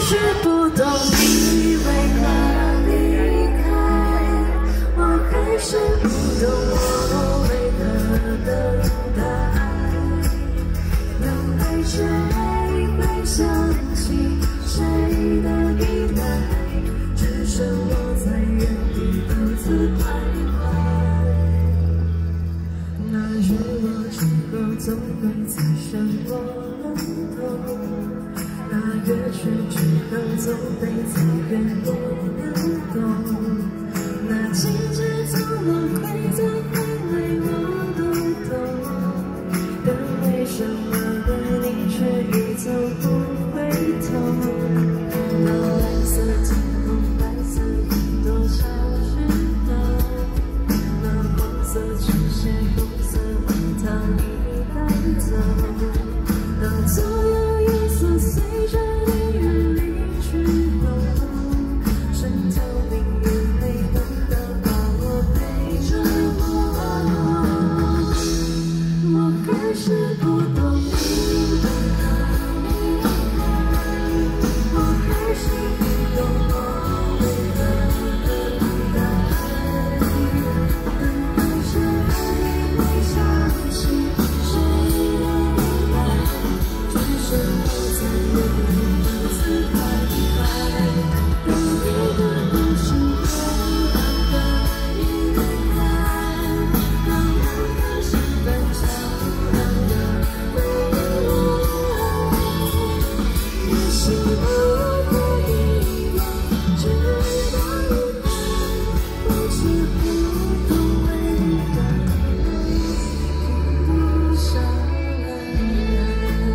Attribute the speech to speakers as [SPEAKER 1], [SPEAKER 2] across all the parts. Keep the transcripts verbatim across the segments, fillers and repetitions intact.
[SPEAKER 1] 是不懂你为何离开，我还是不懂我为何等待。等待谁会想起谁的依赖，只剩我在原地独自徘徊。那日落之后总会在生活冷透，那月缺之后总会在月落冷冻，那季节总轮回在回来我都懂，但为什么的你却一走不回头？那蓝色天空，白色云朵消失后，那黄色曲线，红色花桃你带走，当所有颜色随着你远离去后，渗透命运里懂得把我陪着我，我还是不懂你为何离开，我还是不懂我为何等待。等待谁会想起谁的依赖，只剩我在原地独自徘徊。当你的故事被放得已离开，当我的心翻潮荡的回来，也希望我可以知道一半，我是不懂为何停不下来。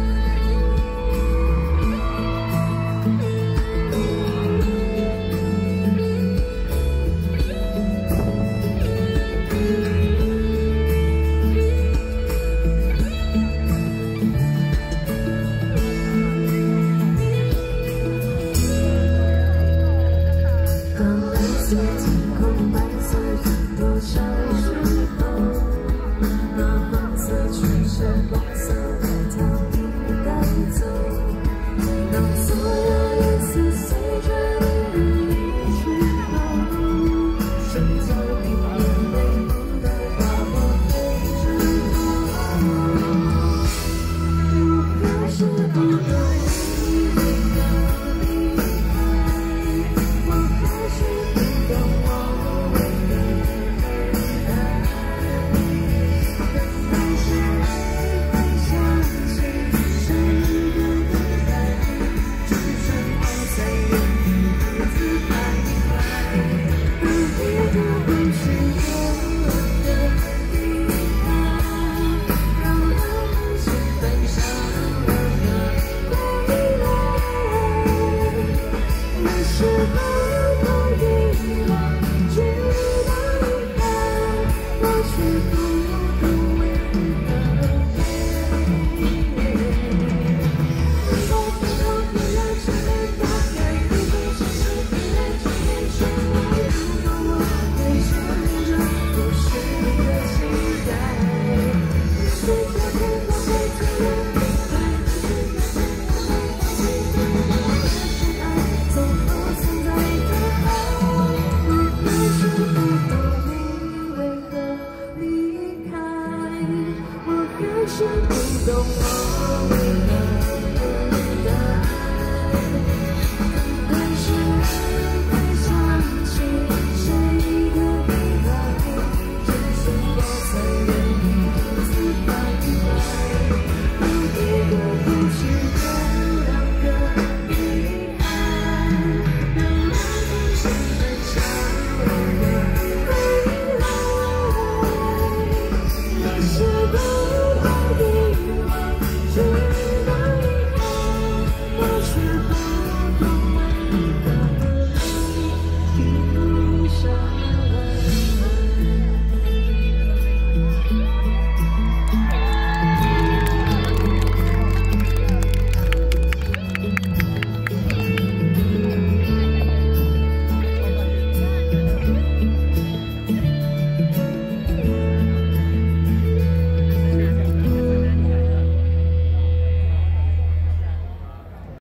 [SPEAKER 1] 当蓝色天空，白色云朵消失后，那黄色曲线，红色花桃你带走，当